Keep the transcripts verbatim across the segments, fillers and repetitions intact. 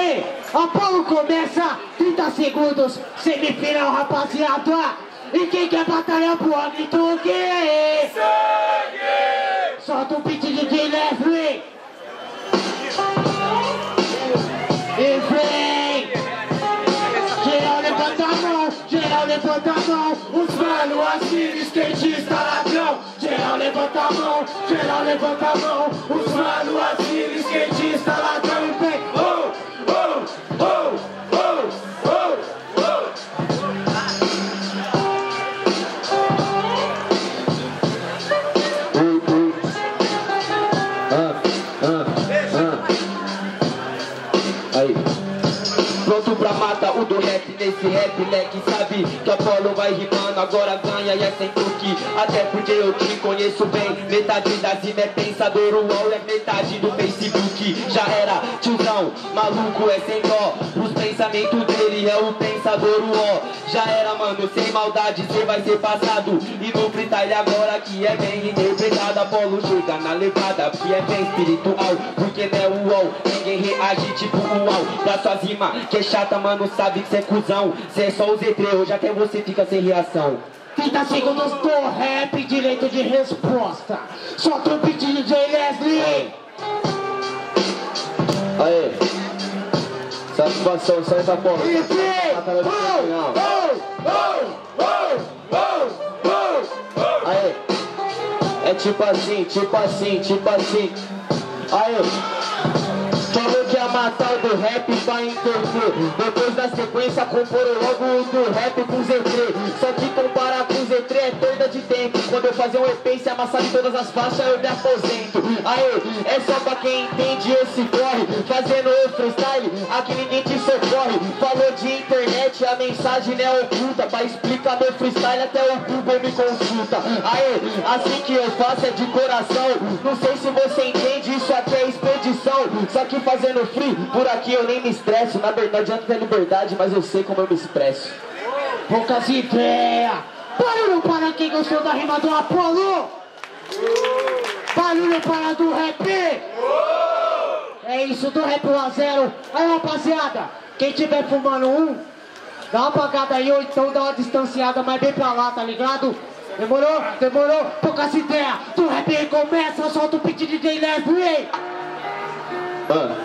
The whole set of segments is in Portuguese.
Aê, Apolo começa, trinta segundos, semifinal, rapaziada. E quem quer batalhar pro grita o quê? Sangue! Solta um beat de D J Leslie. E vem! Geral levanta a mão, geral levanta a mão. Os mano assim, skatista ladrão. Geral levanta a mão, geral levanta a mão. Os mano assim, skatista ladrão. E vem! Oh, oh, oh, oh, oh, oh. Aí. Pronto pra matar o do rap nesse rap, leque. Sabe que Apolo vai rimando, agora ganha e é sem truque. Até porque eu te conheço bem. Metade das rimas é pensador, o UOL é metade do Facebook. Já era tiozão, maluco é sem dó. Os pensamentos dele é o pensador, o ó. Já era, mano, sem maldade, cê vai ser passado. E no freestyle agora que é bem interpretado, Apolo chega na levada, que é bem espiritual. Porque não é o UOL, ninguém reage tipo o UOL. Pra suas rimas que é chata, mano, sabe que cê é cuzão. Cê é só o Z três, hoje até você fica sem reação. trinta segundos do rap, direito de resposta. Solta o beat de D J Leslie. Aê. Satisfação, sai da porta. E vem! Oh, oh, oh, oh, oh, oh. Aê. É tipo assim, tipo assim, tipo assim. Aê. Falou que ia matar o do rap pra interferir. Depois da sequência comporou logo o do rap com Z três. Só que comparar com Z três é perda de tempo. Quando eu fazer um E P e se amassar de todas as faixas eu me aposento. Aê, é só pra quem entende esse corre. Fazendo o freestyle, aqui ninguém te socorre. Falou de internet, a mensagem não é oculta. Pra explicar meu freestyle até o Google me consulta. Aê, assim que eu faço é de coração. Não sei se você entende, isso aqui é expedição. Só que fazendo free, por aqui eu nem me estresso. Na verdade, antes da liberdade, mas eu sei como eu me expresso. Poucas ideias. Barulho para quem gostou da rima do Apolo. Barulho para do rap. É isso, do rap um a zero. Aí, rapaziada, quem tiver fumando um, dá uma apagada aí, ou então dá uma distanciada, mas bem pra lá, tá ligado? Demorou? Demorou? Poucas ideias. Do rap começa, solta o beat de D J Leslie. Mano.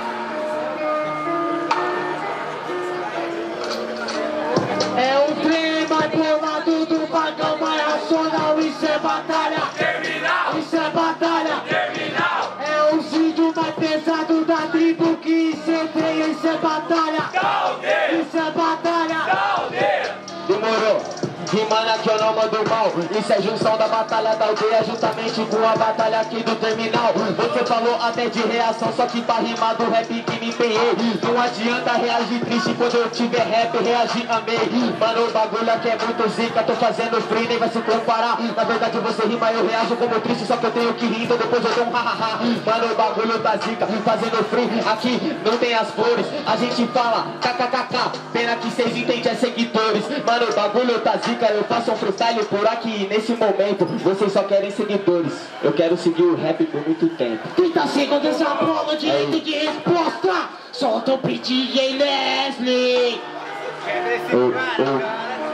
É o trem mais bolado do vagão mais racional. Isso é batalha terminal. Isso é batalha terminal. É o vídeo mais pesado da tribo que incendeia. Isso é batalha. Isso é batalha. Demorou. Rimando aqui eu não mando mal. Isso é junção da batalha da aldeia juntamente com a batalha aqui do terminal. Você falou até de reação, só que pra rimar do rap que me empenhei. Não adianta reagir triste quando eu tiver rap, reagir amei. Mano, o bagulho aqui é muito zica, tô fazendo free, nem vai se comparar. Na verdade você rima, eu reajo como triste, só que eu tenho que rir, então depois eu dou um hahaha. Mano, o bagulho tá zica, fazendo free, aqui não tem as flores. A gente fala kkkk, pena que cês entendem é seguidores. Mano, o bagulho tá zica, eu faço um freestyle por aqui. Nesse momento, vocês só querem seguidores. Eu quero seguir o rap por muito tempo. trinta segundos a prova, direito de resposta. Solta o beat de D J Leslie. Oh, oh.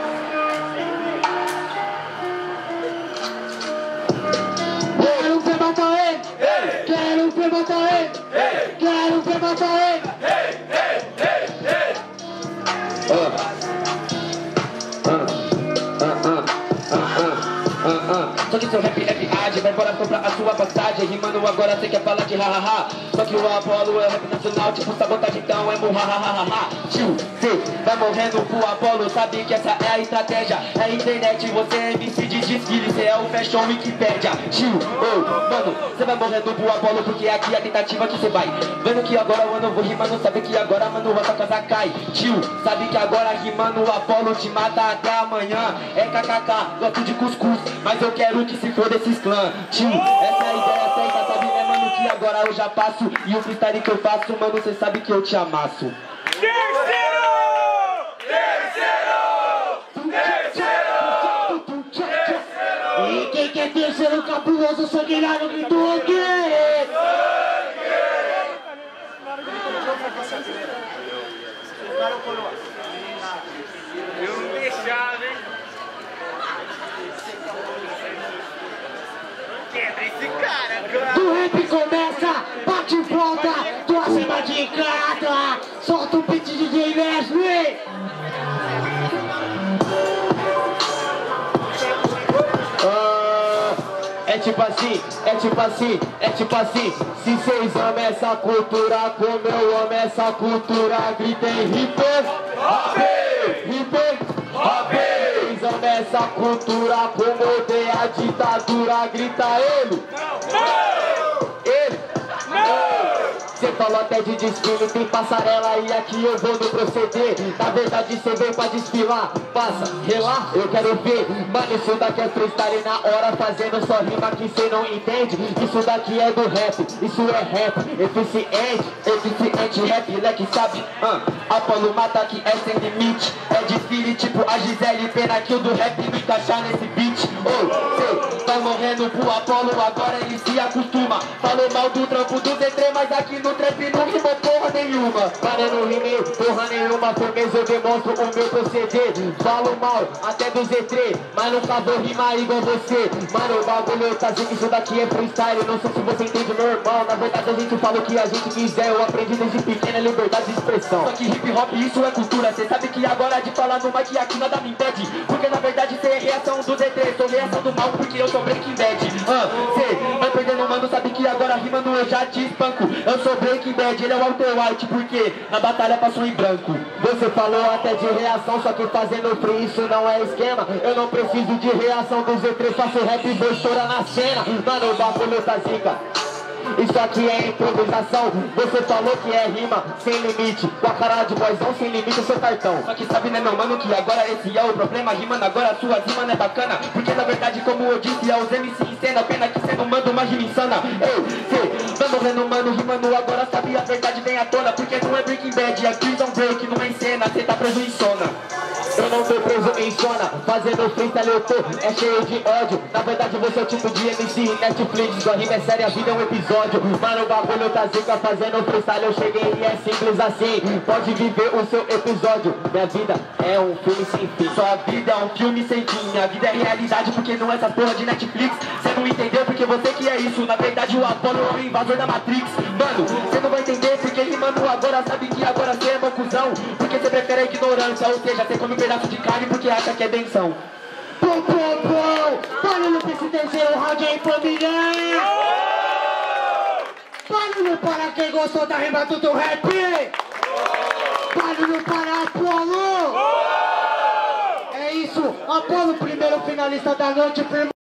Quero ver matar ele. Quero ver matar ele. Quero ver matar ele. Só que seu rap é viagem, vai embora comprar a sua passagem. Rimando agora cê quer falar de hahaha. Só que o Apolo é rap nacional, tipo sabotagem, então é murrahahaha. Tio, cê vai morrendo pro Apolo, sabe que essa é a estratégia. É a internet, você é M C de desfile, cê é o Fashion Wikipedia. Tio, oh, mano, cê vai morrendo pro Apolo, porque aqui é a tentativa que cê vai. Vendo que agora eu não vou rimando, sabe que agora, mano, a sua casa cai. Tio, sabe que agora rimando o Apolo te mata até amanhã. É kkk, gosto de cuscuz, mas eu quero que se for desses clãs. Tio, essa é a ideia certa, sabe, né, mano, que agora eu já passo. E o freestyle que eu faço, mano, cê sabe que eu te amasso. Terceiro! Terceiro! Terceiro! Terceiro! E quem quer terceiro cabuloso, sanguinário, gritou o quê? Sangue! Eu não deixava, hein? Quebra esse cara, cara. Do rap começa, bate e volta, tô acima de cada. Solta o beat de D J Leslie. É tipo assim, é tipo assim, é tipo assim. Se cês amam essa cultura, como eu amo essa cultura, gritem hip hop, hip hop. Cês amam essa cultura, como odeia a ditadura, grita ele, ele. Cê falou até de desfile, tem passarela e aqui eu vou no proceder. Na verdade cê veio pra desfilar, passa, relar, eu quero ver. Mano, isso daqui é freestyle na hora, fazendo só rima que cê não entende. Isso daqui é do rap, isso é rap, eficiente, eficiente, rap, leque sabe. uh, Apolo mata que é sem limite, é desfile tipo a Gisele, pena que o do rap não encaixar nesse beat. Ô, cê tá morrendo pro Apolo, agora ele se acostuma. Falou mal do trampo do D três, mas aqui no trap não rimou porra nenhuma. Para não rimei porra nenhuma, firmeza eu demonstro o meu proceder. Falo mal até do Z três, mas nunca vou rimar igual você. Mano, o bagulho tá dizendo que isso daqui é freestyle. Não sei se você entende normal, na verdade a gente fala o que a gente quiser. Eu aprendi desde pequena liberdade de expressão. Só que hip hop isso é cultura, cê sabe que agora de falar no mic aqui nada me impede. Porque na verdade cê é reação do Z três, sou reação do mal porque eu sou Breaking Bad. Ah, cê vai perdendo mano, sabe que agora rimando eu já te espanco. Eu sou Breaking Bad, ele é o Walter White, porque na batalha passou em branco. Você falou até de reação, só que fazendo free isso não é esquema. Eu não preciso de reação do Z três, faço rap e vou estourar na cena. Mano, o bagulho tá zica. Isso aqui é improvisação. Você falou que é rima sem limite, com a cara de boizão sem limite, seu cartão. Só que sabe né meu mano que agora esse é o problema. Rimando agora sua rima não é bacana, porque na verdade como eu disse é os M C em cena. Pena que cê não manda uma rima insana. Ei, cê tá morrendo mano, rimando agora sabe a verdade vem à tona. Porque não é Breaking Bad, é Prison Break, não é em cena. Cê tá preso em sona. Eu não tô preso em zona, fazendo freestyle eu tô, é cheio de ódio. Na verdade você é o tipo de M C Netflix, sua rima é séria, a vida é um episódio. Mano, o bagulho tá zica, fazendo freestyle eu cheguei e é simples assim. Pode viver o seu episódio, minha vida é um filme sem fim. Sua vida é um filme sem fim, minha vida é realidade porque não é essa porra de Netflix. Cê não entendeu porque você que é isso, na verdade o Apolo é o invasor da Matrix. Mano, cê não vai entender porque rimando agora sabe que agora cê é meu cuzão. Porque cê prefere a ignorância, ou seja, cê come um pedaço de carne porque acha que é benção. Pum, pum, pum, barulho pra esse terceiro round aí, família. Barulho para quem gostou da rima do rap. Barulho para Apolo. É isso, Apolo, primeiro finalista da noite,